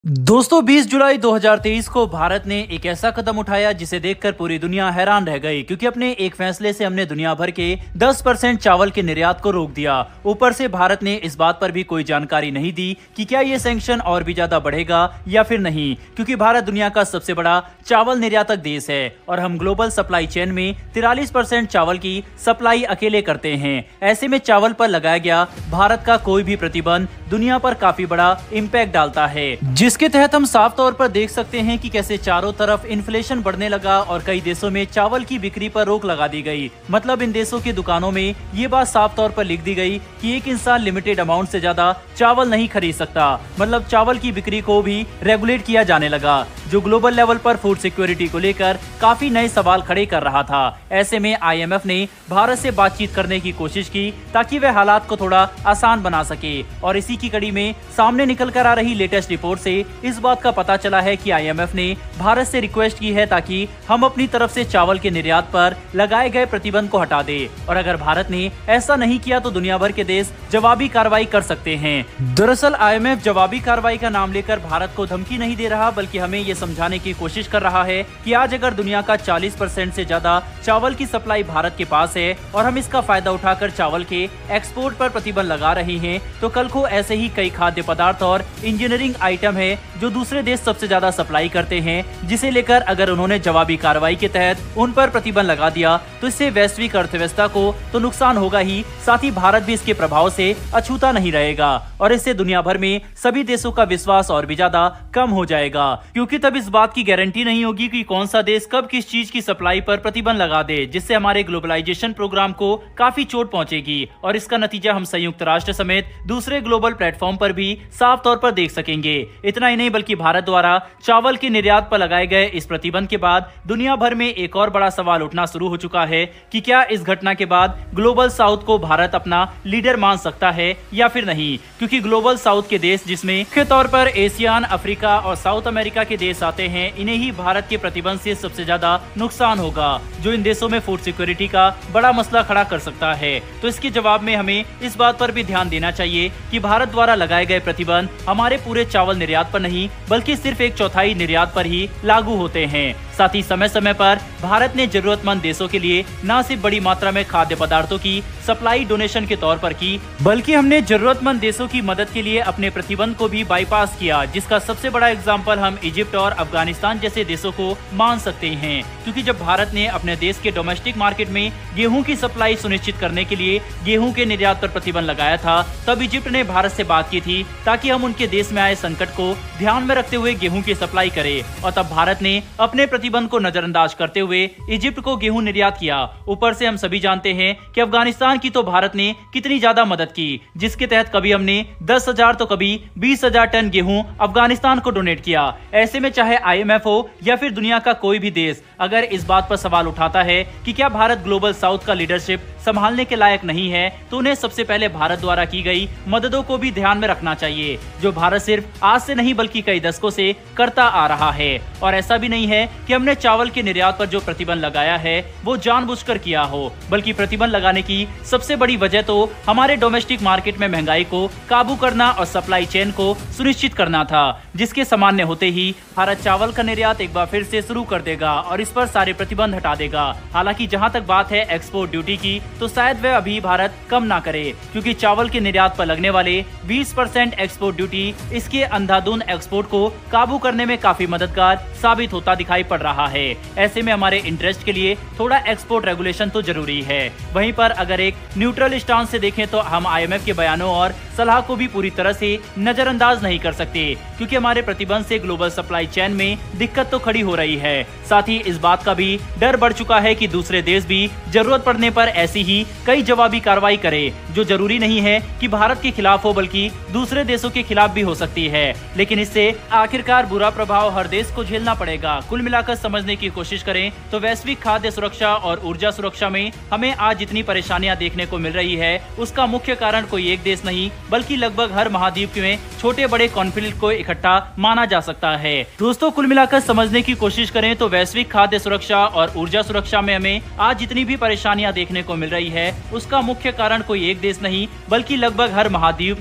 दोस्तों 20 जुलाई 2023 को भारत ने एक ऐसा कदम उठाया जिसे देखकर पूरी दुनिया हैरान रह गई, क्योंकि अपने एक फैसले से हमने दुनिया भर के 10% चावल के निर्यात को रोक दिया। ऊपर से भारत ने इस बात पर भी कोई जानकारी नहीं दी कि क्या ये सैंक्शन और भी ज्यादा बढ़ेगा या फिर नहीं, क्योंकि भारत दुनिया का सबसे बड़ा चावल निर्यातक देश है और हम ग्लोबल सप्लाई चेन में 43% चावल की सप्लाई अकेले करते हैं। ऐसे में चावल पर लगाया गया भारत का कोई भी प्रतिबंध दुनिया पर काफी बड़ा इम्पैक्ट डालता है, जिसके तहत हम साफ तौर पर देख सकते हैं कि कैसे चारों तरफ इन्फ्लेशन बढ़ने लगा और कई देशों में चावल की बिक्री पर रोक लगा दी गई। मतलब इन देशों की दुकानों में ये बात साफ तौर पर लिख दी गई कि एक इंसान लिमिटेड अमाउंट से ज्यादा चावल नहीं खरीद सकता। मतलब चावल की बिक्री को भी रेगुलेट किया जाने लगा, जो ग्लोबल लेवल पर फूड सिक्योरिटी को लेकर काफी नए सवाल खड़े कर रहा था। ऐसे में IMF ने भारत से बातचीत करने की कोशिश की ताकि वह हालात को थोड़ा आसान बना सके, और इसी की कड़ी में सामने निकल कर आ रही लेटेस्ट रिपोर्ट से इस बात का पता चला है कि IMF ने भारत से रिक्वेस्ट की है ताकि हम अपनी तरफ से चावल के निर्यात पर लगाए गए प्रतिबंध को हटा दे, और अगर भारत ने ऐसा नहीं किया तो दुनिया भर के देश जवाबी कार्रवाई कर सकते हैं। दरअसल IMF जवाबी कार्रवाई का नाम लेकर भारत को धमकी नहीं दे रहा, बल्कि हमें ये समझाने की कोशिश कर रहा है कि आज अगर दुनिया का 40% से ज्यादा चावल की सप्लाई भारत के पास है और हम इसका फायदा उठाकर चावल के एक्सपोर्ट पर प्रतिबंध लगा रही हैं, तो कल को ऐसे ही कई खाद्य पदार्थ और इंजीनियरिंग आइटम है जो दूसरे देश सबसे ज्यादा सप्लाई करते हैं, जिसे लेकर अगर उन्होंने जवाबी कार्रवाई के तहत उन पर प्रतिबंध लगा दिया तो इससे वैश्विक अर्थव्यवस्था को तो नुकसान होगा ही, साथ ही भारत भी इसके प्रभाव से अछूता नहीं रहेगा, और इससे दुनिया भर में सभी देशों का विश्वास और भी ज्यादा कम हो जाएगा, क्योंकि तब इस बात की गारंटी नहीं होगी कि कौन सा देश कब किस चीज की सप्लाई पर प्रतिबंध लगा दे, जिससे हमारे ग्लोबलाइजेशन प्रोग्राम को काफी चोट पहुंचेगी, और इसका नतीजा हम संयुक्त राष्ट्र समेत दूसरे ग्लोबल प्लेटफॉर्म पर भी साफ तौर पर देख सकेंगे। इतना ही नहीं बल्कि भारत द्वारा चावल के निर्यात पर लगाए गए इस प्रतिबंध के बाद दुनिया भर में एक और बड़ा सवाल उठना शुरू हो चुका है कि क्या इस घटना के बाद ग्लोबल साउथ को भारत अपना लीडर मान सकता है या फिर नहीं, क्योंकि ग्लोबल साउथ के देश जिसमें मुख्य तौर पर एशियान, अफ्रीका और साउथ अमेरिका के देश आते हैं, इन्हें ही भारत के प्रतिबंध से सबसे ज्यादा नुकसान होगा, जो इन देशों में फूड सिक्योरिटी का बड़ा मसला खड़ा कर सकता है। तो इसके जवाब में हमें इस बात पर भी ध्यान देना चाहिए कि भारत द्वारा लगाए गए प्रतिबंध हमारे पूरे चावल निर्यात पर नहीं बल्कि सिर्फ 1/4 निर्यात पर ही लागू होते हैं। साथ ही समय समय पर भारत ने जरूरतमंद देशों के लिए न सिर्फ बड़ी मात्रा में खाद्य पदार्थों की सप्लाई डोनेशन के तौर पर की, बल्कि हमने जरूरतमंद देशों की मदद के लिए अपने प्रतिबंध को भी बाईपास किया, जिसका सबसे बड़ा एग्जाम्पल हम इजिप्ट और अफगानिस्तान जैसे देशों को मान सकते हैं। क्योंकि जब भारत ने अपने देश के डोमेस्टिक मार्केट में गेहूं की सप्लाई सुनिश्चित करने के लिए गेहूं के निर्यात पर प्रतिबंध लगाया था, तब इजिप्ट ने भारत से बात की थी ताकि हम उनके देश में आए संकट को ध्यान में रखते हुए गेहूं की सप्लाई करें, और तब भारत ने अपने प्रतिबंध को नजरअंदाज करते हुए इजिप्ट को गेहूं निर्यात किया। ऊपर से हम सभी जानते हैं कि अफगानिस्तान की तो भारत ने कितनी ज्यादा मदद की, जिसके तहत कभी हमने 10,000 तो कभी 20,000 टन गेहूं अफगानिस्तान को डोनेट किया। ऐसे में चाहे IMF हो या फिर दुनिया का कोई भी देश अगर इस बात पर सवाल उठाता है कि क्या भारत ग्लोबल साउथ का लीडरशिप संभालने के लायक नहीं है, तो उन्हें सबसे पहले भारत द्वारा की गई मददों को भी ध्यान में रखना चाहिए, जो भारत सिर्फ आज से नहीं बल्कि कई दशकों से करता आ रहा है। और ऐसा भी नहीं है कि हमने चावल के निर्यात पर जो प्रतिबंध लगाया है वो जानबूझकर किया हो, बल्कि प्रतिबंध लगाने की सबसे बड़ी वजह तो हमारे डोमेस्टिक मार्केट में महंगाई को काबू करना और सप्लाई चेन को सुनिश्चित करना था, जिसके सामान्य होते ही भारत चावल का निर्यात एक बार फिर से शुरू कर देगा और इस पर सारे प्रतिबंध हटा देगा। हालांकि जहां तक बात है एक्सपोर्ट ड्यूटी की, तो शायद वह अभी भारत कम ना करे, क्योंकि चावल के निर्यात पर लगने वाले 20% एक्सपोर्ट ड्यूटी इसके अंधाधुंध एक्सपोर्ट को काबू करने में काफी मददगार साबित होता दिखाई पड़ रहा है। ऐसे में हमारे इंटरेस्ट के लिए थोड़ा एक्सपोर्ट रेगुलेशन तो जरूरी है। वहीं पर अगर एक न्यूट्रल स्टांस से देखें तो हम IMF के बयानों और सलाह को भी पूरी तरह से नजरअंदाज नहीं कर सकते, क्योंकि हमारे प्रतिबंध से ग्लोबल सप्लाई चेन में दिक्कत तो खड़ी हो रही है। साथ ही इस बात का भी डर बढ़ चुका है कि दूसरे देश भी जरूरत पड़ने पर ऐसी ही कई जवाबी कार्रवाई करे, जो जरूरी नहीं है कि भारत के खिलाफ हो बल्कि दूसरे देशों के खिलाफ भी हो सकती है। लेकिन इससे आखिरकार बुरा प्रभाव हर देश को झेलना पड़ेगा। कुल मिलाकर समझने की कोशिश करें तो वैश्विक खाद्य सुरक्षा और ऊर्जा सुरक्षा में हमें आज जितनी परेशानियां देखने को मिल रही है, उसका मुख्य कारण कोई एक देश नहीं बल्कि लगभग हर महाद्वीप में छोटे बड़े कॉन्फ्लिक्ट को इकट्ठा माना जा सकता है। दोस्तों कुल मिलाकर समझने की कोशिश करें तो वैश्विक खाद्य सुरक्षा और ऊर्जा सुरक्षा में हमें आज जितनी भी परेशानियां देखने को मिल रही है, उसका मुख्य कारण कोई एक देश नहीं बल्कि लगभग हर महाद्वीप में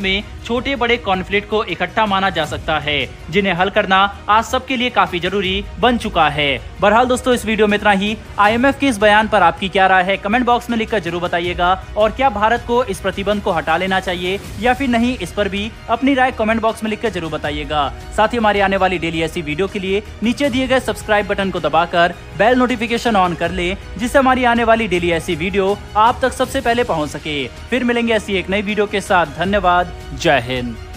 छोटे बड़े कॉन्फ्लिक्ट को इकट्ठा माना जा सकता है, जिन्हें हल करना आज सबके लिए काफी जरूरी बन चुका है। बहरहाल दोस्तों, इस वीडियो में इतना ही। IMF के इस बयान पर आपकी क्या राय है, कमेंट बॉक्स में लिखकर जरूर बताइएगा। और क्या भारत को इस प्रतिबंध को हटा लेना चाहिए या फिर नहीं, इस पर भी अपनी राय कमेंट बॉक्स में लिखकर जरूर बताइएगा। साथ ही हमारी आने वाली डेली ऐसी वीडियो के लिए नीचे दिए गए सब्सक्राइब बटन को दबाकर बेल नोटिफिकेशन ऑन कर ले, जिससे हमारी आने वाली डेली ऐसी वीडियो आप तक सबसे पहले पहुंच सके। फिर मिलेंगे ऐसी एक नई वीडियो के साथ। धन्यवाद। जय हिंद।